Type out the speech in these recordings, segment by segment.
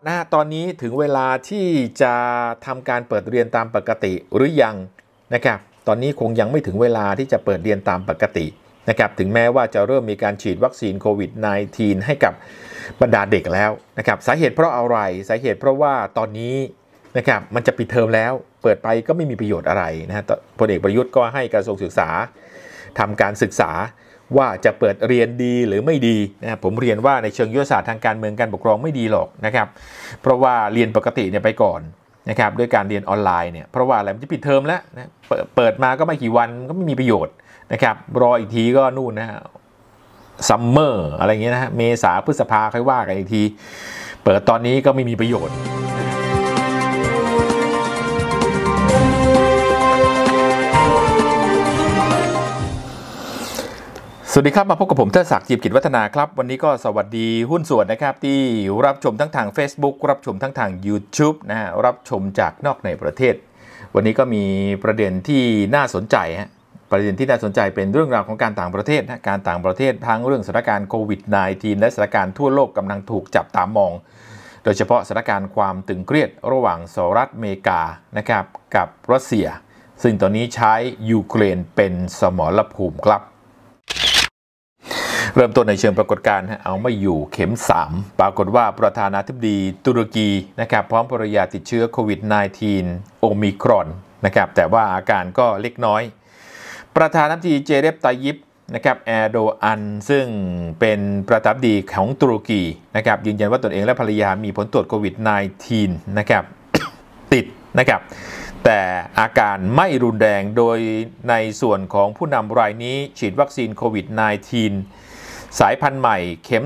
ตอนนี้ถึงเวลาที่จะทำการเปิดเรียนตามปกติหรือยังนะครับตอนนี้คงยังไม่ถึงเวลาที่จะเปิดเรียนตามปกตินะครับถึงแม้ว่าจะเริ่มมีการฉีดวัคซีนโควิด -19 ให้กับบรรดาเด็กแล้วนะครับสาเหตุเพราะอะไรสาเหตุเพราะว่าตอนนี้นะครับมันจะปิดเทอมแล้วเปิดไปก็ไม่มีประโยชน์อะไรนะฮะพลเอกประยุทธ์ก็ให้กระทรวงศึกษาทำการศึกษาว่าจะเปิดเรียนดีหรือไม่ดีนะครับผมเรียนว่าในเชิงยุทธศาสตร์ทางการเมืองการปกครองไม่ดีหรอกนะครับเพราะว่าเรียนปกติเนี่ยไปก่อนนะครับด้วยการเรียนออนไลน์เนี่ยเพราะว่าอะไรมันจะปิดเทอมแล้วนะเปิดมาก็ไม่กี่วันก็ไม่มีประโยชน์นะครับรออีกทีก็นู่นนะฮะซัมเมอร์อะไรเงี้ยนะฮะเมษาพฤษภาค่อยว่ากันอีกทีเปิดตอนนี้ก็ไม่มีประโยชน์สวัสดีครับมาพบกับผมเทิดศักดิ์ จีบกิจวัฒนาครับวันนี้ก็สวัสดีหุ้นส่วนนะครับที่รับชมทั้งทาง Facebook รับชมทั้งทาง YouTube นะฮะรับชมจากนอกในประเทศวันนี้ก็มีประเด็นที่น่าสนใจฮะประเด็นที่น่าสนใจเป็นเรื่องราวของการต่างประเทศนะการต่างประเทศทั้งเรื่องสถานการณ์โควิด -19 และสถานการณ์ทั่วโลกกำลังถูกจับตามองโดยเฉพาะสถานการณ์ความตึงเครียดระหว่างสหรัฐอเมริกานะครับกับรัสเซียซึ่งตอนนี้ใช้ยูเครนเป็นสมรภูมิครับเริ่มต้นในเชิงปรากฏการณ์เอาไม่อยู่เข็ม3ปรากฏว่าประธานาธิบดีตุรกีนะครับพร้อมภรรยาติดเชื้อโควิด -19 โอมิครอนนะครับแต่ว่าอาการก็เล็กน้อยประธานาธิบดีเจเรป ไตยิปนะครับแอร์โดอันซึ่งเป็นประธานาธิบดีของตุรกีนะครับยืนยันว่าตนเองและภรรยามีผลตรวจโควิด -19 นะครับติดนะครับแต่อาการไม่รุนแรงโดยในส่วนของผู้นำรายนี้ฉีดวัคซีนโควิด -19 สายพันธุ์ใหม่เข็ม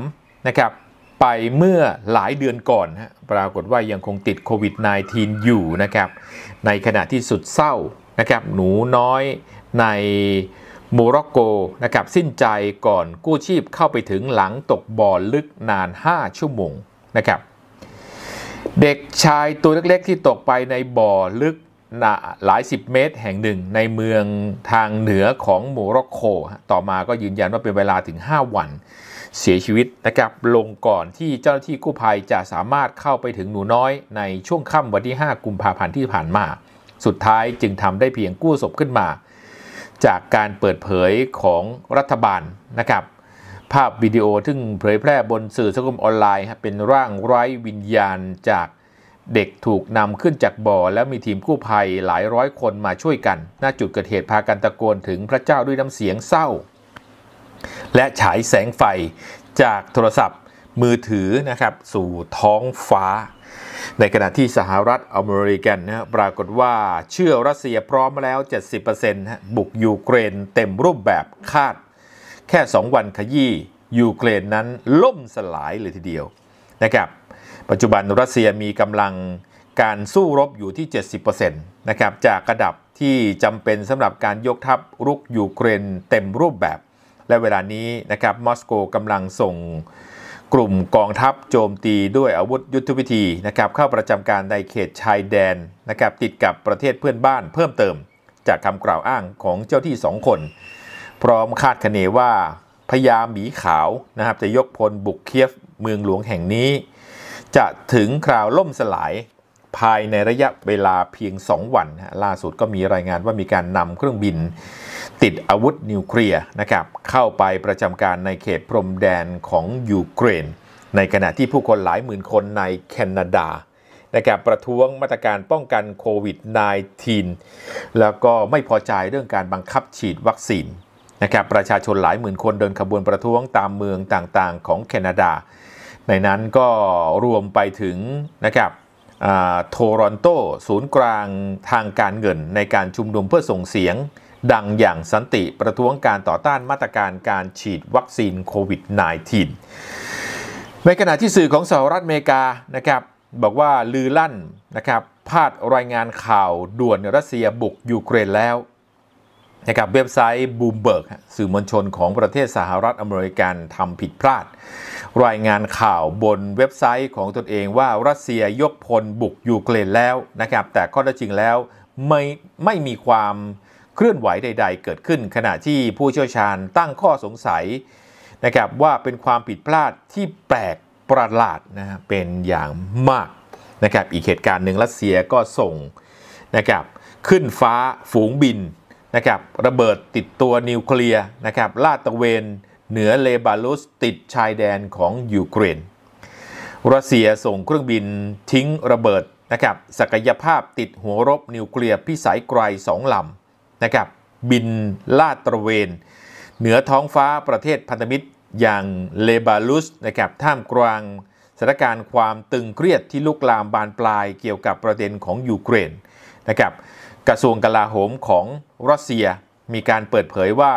3นะครับไปเมื่อหลายเดือนก่อนปรากฏว่ายังคงติดโควิด -19 อยู่นะครับในขณะที่สุดเศร้านะครับหนูน้อยในโมร็อกโกนะครับสิ้นใจก่อนกู้ชีพเข้าไปถึงหลังตกบ่อลึกนาน5ชั่วโมงนะครับเด็กชายตัวเล็กๆที่ตกไปในบ่อลึกหลาย10เมตรแห่งหนึ่งในเมืองทางเหนือของโมร็อกโกต่อมาก็ยืนยันว่าเป็นเวลาถึง5วันเสียชีวิตนะครับลงก่อนที่เจ้าหน้าที่กู้ภัยจะสามารถเข้าไปถึงหนูน้อยในช่วงค่ำวันที่5กุมภาพันธ์ที่ผ่านมาสุดท้ายจึงทำได้เพียงกู้ศพขึ้นมาจากการเปิดเผยของรัฐบาลนะครับภาพวิดีโอซึ่งเผยแพร่บนสื่อสังคมออนไลน์เป็นร่างไร้วิญญาณจากเด็กถูกนำขึ้นจากบ่อแล้วมีทีมกู้ภัยหลายร้อยคนมาช่วยกันณจุดเกิดเหตุพากันตะโกนถึงพระเจ้าด้วยน้ำเสียงเศร้าและฉายแสงไฟจากโทรศัพท์มือถือนะครับสู่ท้องฟ้าในขณะที่สหรัฐอเมริกันปรากฏว่าเชื่อรัสเซียพร้อมแล้ว 70% บุกยูเครนเต็มรูปแบบคาดแค่2วันขยี้ยูเครนนั้นล่มสลายเลยทีเดียวนะครับปัจจุบันรัสเซียมีกำลังการสู้รบอยู่ที่ 70% นะครับจากระดับที่จำเป็นสำหรับการยกทัพรุกยูเครนเต็มรูปแบบและเวลานี้นะครับมอสโกกำลังส่งกลุ่มกองทัพโจมตีด้วยอาวุธยุทธวิธีนะครับเข้าประจำการในเขตชายแดนนะครับติดกับประเทศเพื่อนบ้านเพิ่มเติมจากคำกล่าวอ้างของเจ้าที่2คนพร้อมคาดคะเนว่าพญาหมีขาวนะครับจะยกพลบุกเคียฟเมืองหลวงแห่งนี้จะถึงคราวล่มสลายภายในระยะเวลาเพียง2วันล่าสุดก็มีรายงานว่ามีการนำเครื่องบินติดอาวุธนิวเคลียร์นะครับเข้าไปประจำการในเขตพรมแดนของยูเครนในขณะที่ผู้คนหลายหมื่นคนในแคนาดานะครับประท้วงมาตรการป้องกันโควิด -19 แล้วก็ไม่พอใจเรื่องการบังคับฉีดวัคซีนนะครับประชาชนหลายหมื่นคนเดินขบวนประท้วงตามเมืองต่างๆของแคนาดาในนั้นก็รวมไปถึงนะครับโทรอนโตศูนย์กลางทางการเงินในการชุมนุมเพื่อส่งเสียงดังอย่างสันติประท้วงการต่อต้านมาตรการการฉีดวัคซีนโควิด -19 ในขณะที่สื่อของสหรัฐอเมริกานะครับบอกว่าลือลั่นนะครับพาดรายงานข่าวด่วนรัสเซียบุกยูเครนแล้วนะครับเว็บไซต์บูมเบิร์กสื่อมวลชนของประเทศสหรัฐอเมริกันทำผิดพลาดรายงานข่าวบนเว็บไซต์ของตนเองว่ารัสเซียยกพลบุกยูเครนแล้วนะครับแต่ข้อเท็จจริงแล้วไม่มีความเคลื่อนไหวใดๆเกิดขึ้นขณะที่ผู้เชี่ยวชาญตั้งข้อสงสัยนะครับว่าเป็นความผิดพลาดที่แปลกประหลาดนะเป็นอย่างมากนะครับอีกเหตุการณ์หนึ่งรัสเซียก็ส่งนะครับขึ้นฟ้าฝูงบินนะครับระเบิดติดตัวนิวเคลียร์นะครับลาดตระเวนเหนือเลบารุสติดชายแดนของยูเครนรัสเซียส่งเครื่องบินทิ้งระเบิดนะครับศักยภาพติดหัวรบนิวเคลียร์พิสัยไกล2 ลำนะครับบินลาดตระเวนเหนือท้องฟ้าประเทศพันธมิตรอย่างเลบารุสนะครับท่ามกลางสถานการณ์ความตึงเครียดที่ลุกลามบานปลายเกี่ยวกับประเด็นของยูเครนนะครับกระทรวงกลาโหมของรัสเซียมีการเปิดเผยว่า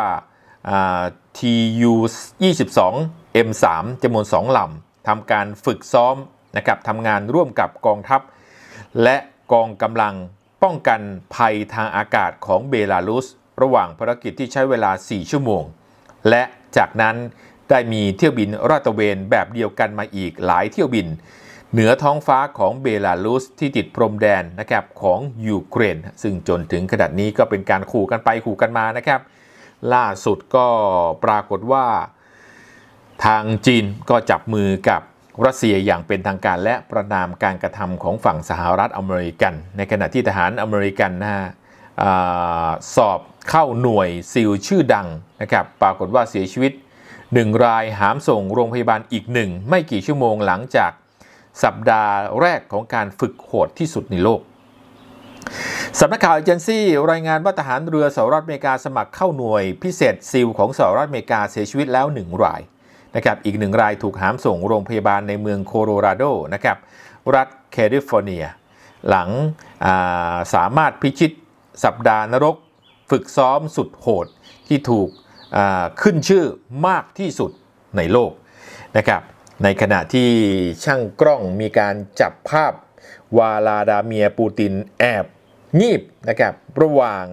Tu-22 M3 จำนวน2 ลำทำการฝึกซ้อมนะครับทำงานร่วมกับกองทัพและกองกำลังป้องกันภัยทางอากาศของเบลารุสระหว่างภารกิจที่ใช้เวลา4 ชั่วโมงและจากนั้นได้มีเที่ยวบินลาดตระเวนแบบเดียวกันมาอีกหลายเที่ยวบินเหนือท้องฟ้าของเบลารุสที่ติดพรมแดนนะครับของยูเครนซึ่งจนถึงขนาดนี้ก็เป็นการขู่กันไปขู่กันมานะครับล่าสุดก็ปรากฏว่าทางจีนก็จับมือกับรัสเซียอย่างเป็นทางการและประณามการกระทำของฝั่งสหรัฐอเมริกันในขณะที่ทหารอเมริกันสอบเข้าหน่วยซีลชื่อดังนะครับปรากฏว่าเสียชีวิต1 รายหามส่งโรงพยาบาลอีก1ไม่กี่ชั่วโมงหลังจากสัปดาห์แรกของการฝึกโหดที่สุดในโลกสำนักข่าวเอเจนซี่รายงานว่าทหารเรือสหรัฐอเมริกาสมัครเข้าหน่วยพิเศษซีลของสหรัฐอเมริกาเสียชีวิตแล้ว1 รายนะครับอีก1 รายถูกหามส่งโรงพยาบาลในเมืองโคโลราโดนะครับรัฐแคลิฟอร์เนียหลังสามารถพิชิตสัปดาห์นรกฝึกซ้อมสุดโหดที่ถูกขึ้นชื่อมากที่สุดในโลกนะครับในขณะที่ช่างกล้องมีการจับภาพวลาดาเมียร์ปูตินแอบงีบนะครับระหว่าง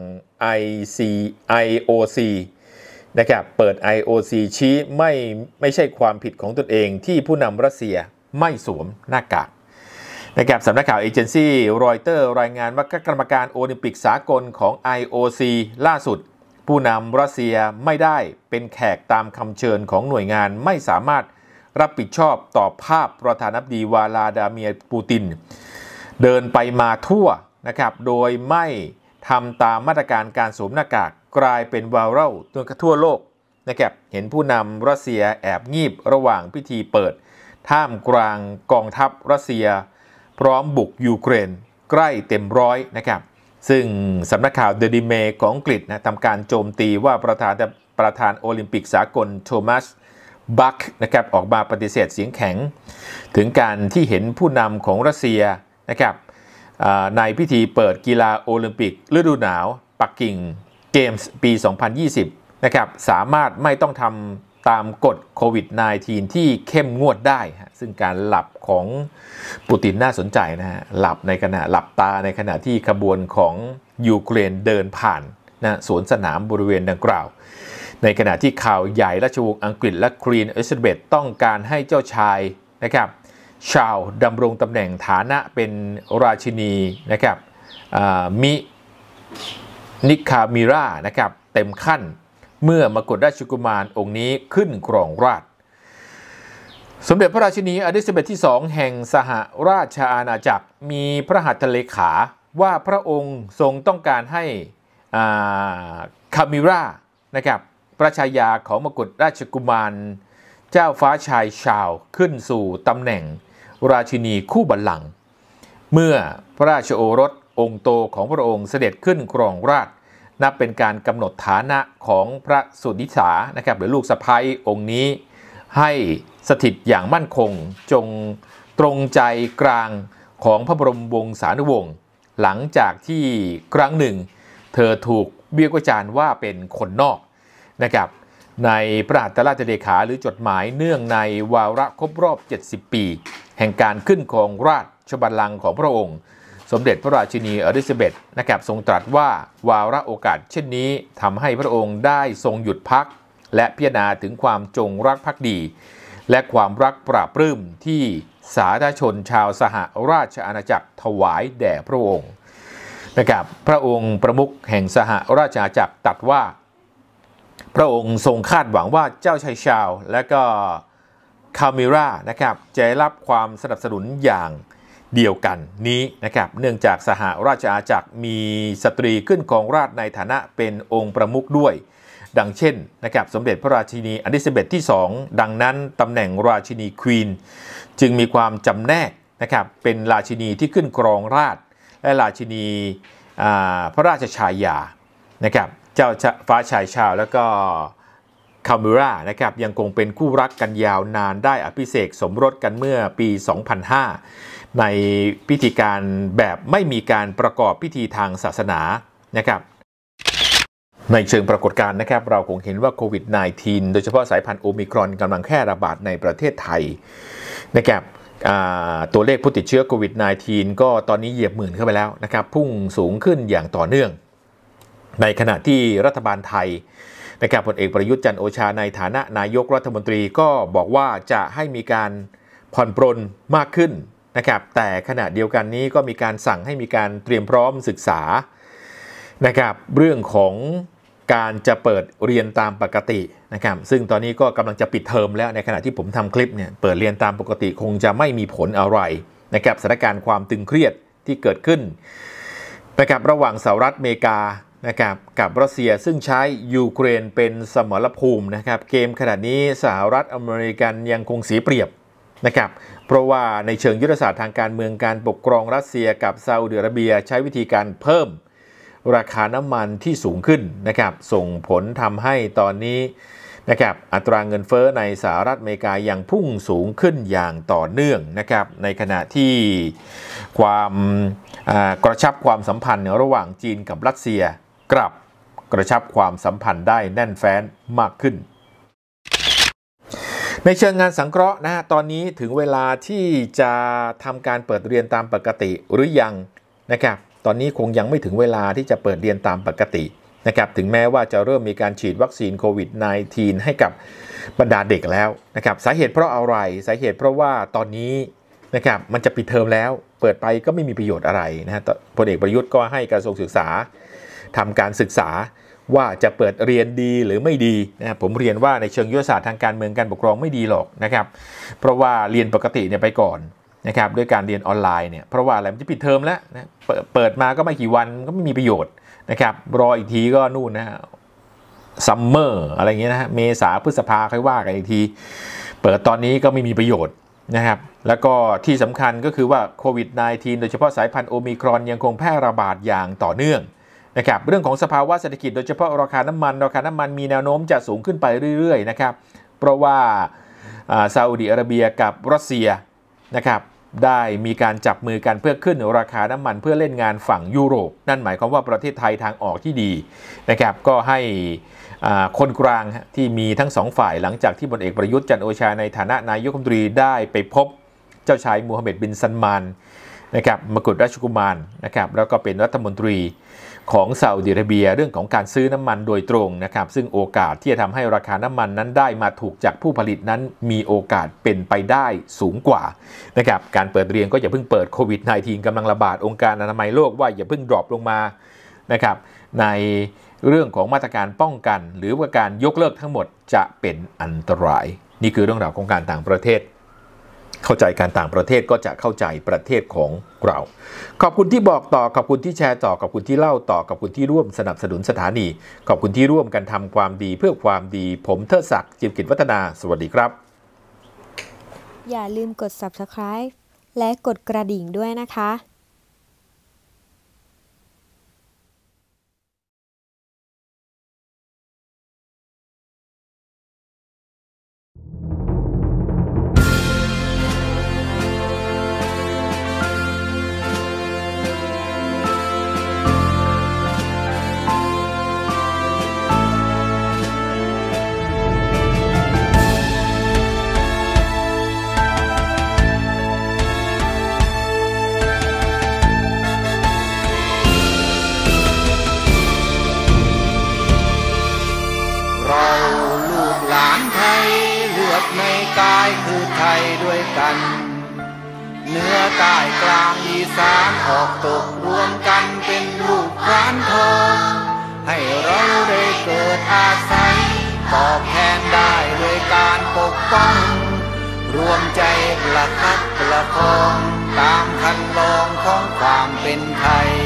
IOC นะครับเปิด IOC ชี้ไม่ใช่ความผิดของตนเองที่ผู้นำรัสเซียไม่สวมหน้ากากนะครับสำนักข่าวเอเจนซี่รอยเตอร์รายงานว่ากรรมการโอลิมปิกสากลของ IOC ล่าสุดผู้นำรัสเซียไม่ได้เป็นแขกตามคำเชิญของหน่วยงานไม่สามารถรับผิดชอบต่อภาพประธานาธิบดีวลาดาเมียร์ปูตินเดินไปมาทั่วนะครับโดยไม่ทำตามมาตรการการสวมหน้ากากกลายเป็นไวรัลทั่วโลกนะครับเห็นผู้นำรัสเซียแอบงีบระหว่างพิธีเปิดท่ามกลางกองทัพรัสเซียพร้อมบุกยูเครนใกล้เต็มร้อยนะครับซึ่งสำนักข่าวเดลิเมของอังกฤษนะทำการโจมตีว่าประธานโอลิมปิกสากลโทมัสบัคนะครับออกมาปฏิเสธเสียงแข็งถึงการที่เห็นผู้นำของรัสเซียนะครับในพิธีเปิดกีฬาโอลิมปิกฤดูหนาวปักกิ่งเกมส์ปี 2020 นะครับสามารถไม่ต้องทำตามกฎโควิด -19 ที่เข้มงวดได้ซึ่งการหลับของปูตินน่าสนใจนะฮะหลับตาในขณะที่ขบวนของยูเครนเดินผ่านนะสวนสนามบริเวณดังกล่าวในขณะที่ข่าวใหญ่ราชวงศ์อังกฤษและควีนอลิซาเบธต้องการให้เจ้าชายนะครับชาร์ลส์ดำรงตำแหน่งฐานะเป็นราชินีนะครับนิคามิรานะครับเต็มขั้นเมื่อมกุฎราชกุมารองค์นี้ขึ้นครองราชย์สมเด็จพระราชินีอลิซาเบธที่2แห่งสหราชอาณาจักรมีพระหัตถเลขาว่าพระองค์ทรงต้องการให้คามิรานะครับพระชายาของมกุฎราชกุมารเจ้าฟ้าชายชาร์ลส์ขึ้นสู่ตำแหน่งราชินีคู่บัลลังก์เมื่อพระราชโอรสองค์โตของพระองค์เสด็จขึ้นครองราชย์นับเป็นการกำหนดฐานะของพระสุนิสานะครับหรือลูกสะใภ้องค์นี้ให้สถิตอย่างมั่นคงจงตรงใจกลางของพระบรมวงศานุวงศ์หลังจากที่ครั้งหนึ่งเธอถูกเบี้ยวิจารณ์ว่าเป็นคนนอกนะครับในพระหัตถราชเลขาหรือจดหมายเนื่องในวาระครบรอบ70 ปีแห่งการขึ้นครองราชบัลลังก์ของพระองค์สมเด็จพระราชินีอลิซาเบธนะครับทรงตรัสว่าวาระโอกาสเช่นนี้ทำให้พระองค์ได้ทรงหยุดพักและพิจารณาถึงความจงรักภักดีและความรักปราบปลื้มที่สาธารณชนชาวสหราชอาณาจักรถวายแด่พระองค์นะครับพระองค์ประมุขแห่งสหราชอาณาจักรตรัสว่าพระองค์ทรงคาดหวังว่าเจ้าชายชาร์ลส์และก็คามิรานะครับจะได้รับความสนับสนุนอย่างเดียวกันนี้นะครับเนื่องจากสหราชอาณาจักรมีสตรีขึ้นครองราชย์ในฐานะเป็นองค์ประมุขด้วยดังเช่นนะครับสมเด็จพระราชินีอลิซาเบธที่2ดังนั้นตำแหน่งราชินีควีนจึงมีความจำแนกนะครับเป็นราชินีที่ขึ้นครองราชย์และราชินีพระราชชายานะครับเจ้าฟ้าชายชาแล้วก็คามิรานะครับยังคงเป็นคู่รักกันยาวนานได้อภิเษกสมรสกันเมื่อปี 2005 ในพิธีการแบบไม่มีการประกอบพิธีทางศาสนานะครับในเชิงปรากฏการณ์นะครับเราคงเห็นว่าโควิด -19 โดยเฉพาะสายพันธุ์โอมิครอนกำลังแพร่ระบาดในประเทศไทยนะครับตัวเลขผู้ติดเชื้อโควิด -19 ก็ตอนนี้เหยียบหมื่นเข้าไปแล้วนะครับพุ่งสูงขึ้นอย่างต่อเนื่องในขณะที่รัฐบาลไทยนะครับพลเอกประยุทธ์จันทร์โอชาในฐานะนายกรัฐมนตรีก็บอกว่าจะให้มีการผ่อนปรนมากขึ้นนะครับแต่ขณะเดียวกันนี้ก็มีการสั่งให้มีการเตรียมพร้อมศึกษานะครับเรื่องของการจะเปิดเรียนตามปกตินะครับซึ่งตอนนี้ก็กำลังจะปิดเทอมแล้วในขณะที่ผมทำคลิปเนี่ยเปิดเรียนตามปกติคงจะไม่มีผลอะไรนะครับสถานการณ์ความตึงเครียดที่เกิดขึ้นนะครับระหว่างสหรัฐอเมริกานะครับกับรัสเซียซึ่งใช้ยูเครนเป็นสมรภูมินะครับเกมขณะนี้สหรัฐอเมริกันยังคงเสียเปรียบนะครับเพราะว่าในเชิงยุทธศาสตร์ทางการเมืองการปกครองรัสเซียกับซาอุดิอาระเบียใช้วิธีการเพิ่มราคาน้ำมันที่สูงขึ้นนะครับส่งผลทำให้ตอนนี้นะครับอัตราเงินเฟ้อในสหรัฐอเมริกายังพุ่งสูงขึ้นอย่างต่อเนื่องนะครับในขณะที่ความกระชับความสัมพันธ์ระหว่างจีนกับรัสเซียกลับกระชับความสัมพันธ์ได้แน่นแฟ้นมากขึ้นในเชิงงานสังเคราะห์นะตอนนี้ถึงเวลาที่จะทำการเปิดเรียนตามปกติหรือยังนะครับตอนนี้คงยังไม่ถึงเวลาที่จะเปิดเรียนตามปกตินะครับถึงแม้ว่าจะเริ่มมีการฉีดวัคซีนโควิด -19 ให้กับบรรดาเด็กแล้วนะครับสาเหตุเพราะอะไรสาเหตุเพราะว่าตอนนี้นะครับมันจะปิดเทอมแล้วเปิดไปก็ไม่มีประโยชน์อะไรนะพลเอกประยุทธ์ก็ให้กระทรวงศึกษาทำการศึกษาว่าจะเปิดเรียนดีหรือไม่ดีนะครับผมเรียนว่าในเชิงยุทธศาสตร์ทางการเมืองการปกครองไม่ดีหรอกนะครับเพราะว่าเรียนปกติเนี่ยไปก่อนนะครับด้วยการเรียนออนไลน์เนี่ยเพราะว่าอะไรมันจะปิดเทอมแล้วนะเปิดมาก็ไม่กี่วันก็ไม่มีประโยชน์นะครับรออีกทีก็นู่นนะซัมเมอร์อะไรเงี้ยนะฮะเมษาพฤษภาค่อยว่ากันอีกทีเปิดตอนนี้ก็ไม่มีประโยชน์นะครับแล้วก็ที่สำคัญก็คือว่าโควิด -19 โดยเฉพาะสายพันธุ์โอมิครอนยังคงแพร่ระบาดอย่างต่อเนื่องนะครับเรื่องของสภาวะเศรษฐกิจโดยเฉพาะราคาน้ำมันมีแนวโน้มจะสูงขึ้นไปเรื่อยๆนะครับเพราะว่าซาอุดิอาระเบียกับรัสเซียนะครับได้มีการจับมือกันเพื่อขึ้นราคาน้ำมันเพื่อเล่นงานฝั่งยุโรปนั่นหมายความว่าประเทศไทยทางออกที่ดีนะครับก็ให้คนกลางที่มีทั้งสองฝ่ายหลังจากที่พลเอกประยุทธ์จันทร์โอชาในฐานะนายกรัฐมนตรีได้ไปพบเจ้าชายมูฮัมหมัดบินซัลมานนะครับมกุฎราชกุมารนะครับแล้วก็เป็นรัฐมนตรีของซาอุดิอาระเบียเรื่องของการซื้อน้ำมันโดยตรงนะครับซึ่งโอกาสที่จะทำให้ราคาน้ำมันนั้นได้มาถูกจากผู้ผลิตนั้นมีโอกาสเป็นไปได้สูงกว่านะครับการเปิดเรียนก็อย่าเพิ่งเปิดโควิด -19 กำลังระบาดองค์การอนามัยโลกว่าอย่าเพิ่งดรอปลงมานะครับในเรื่องของมาตรการป้องกันหรือว่าการยกเลิกทั้งหมดจะเป็นอันตรายนี่คือเรื่องราวของการต่างประเทศเข้าใจการต่างประเทศก็จะเข้าใจประเทศของเราขอบคุณที่บอกต่อขอบคุณที่แชร์ต่อขอบคุณที่เล่าต่อขอบคุณที่ร่วมสนับสนุนสถานีขอบคุณที่ร่วมกันทำความดีเพื่อความดีผมเทิดศักดิ์จิมกิจวัฒนาสวัสดีครับอย่าลืมกด Subscribe และกดกระดิ่งด้วยนะคะในกายคือไทยด้วยกันเหนือใต้กลางอีสานออกตกรวมกันเป็นลูกพรานทองให้เราได้เกิดอาศัยตอบแทนได้ด้วยการปกป้องรวมใจประคับประคองตามคันลองของความเป็นไทย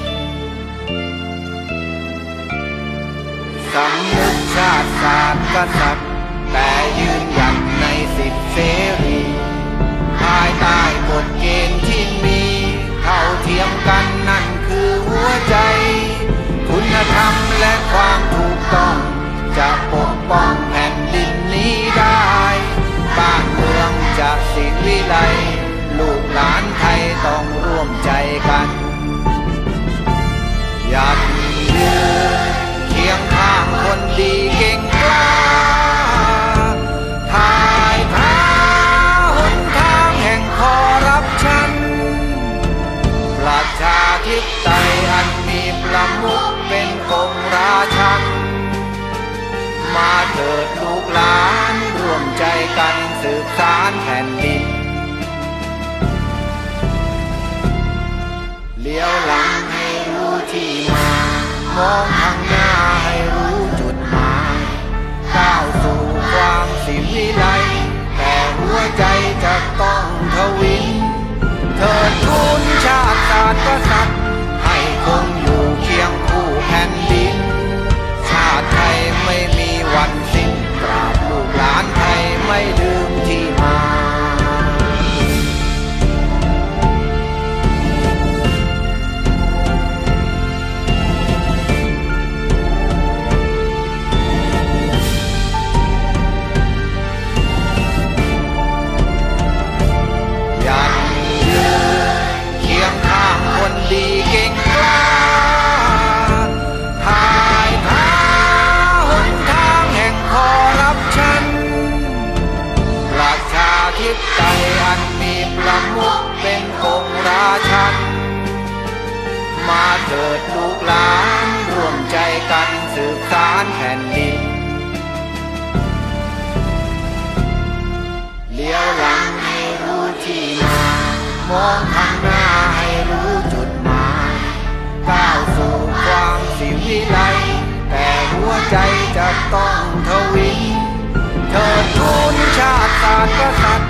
สำนึกชาติศาสตร์กษัตริย์แต่ยืนหยัดในสิทธิเสรีภายใต้กฎเกณฑ์ที่มีเท่าเทียมกันนั่นคือหัวใจคุณธรรมและความถูกต้องจะปกป้องแผ่นดินนี้ได้บ้านเมืองจะสิวิไลลูกหลานไทยต้องร่วมใจกันหยัดยืนเคียงข้างคนดีเก่งกล้าทายท้าหนทางแห่งคอร์รัปชันประชาธิปไตยอันมีประมุขเป็นองค์ราชันมาเถิดลูกหลานร่วมใจกันสืบสานแผ่นดินเลี้ยวหลังให้รู้ที่มามองข้างหน้าให้รู้จุดหมายก้าวสู่ความสิวิไลแต่หัวใจจะต้องทวินเถิดทูลชาติศาสตร์กษัตริย์ให้คงอยู่เคียงคู่แผ่นดินชาติไทยไม่มีวันสิ้นตราบลูกหลานไทยไม่ลืมที่มาหยัดยืนเคียงข้างคนดีเก่งกล้าทายท้าหนทางแห่งคอร์รัปชันประชาธิปไตยอันมีประมุขเป็นองค์ราชันมาเถิดลูกหลานร่วมใจกันสืบสานแผ่นดินเลี้ยวหลังให้รู้ที่มามองข้างหน้าให้รู้จุดหมายก้าวสู่ความสิวิไลแต่หัวใจจะต้องทวินเถิดทูลชาติศาสตร์กษัตริย์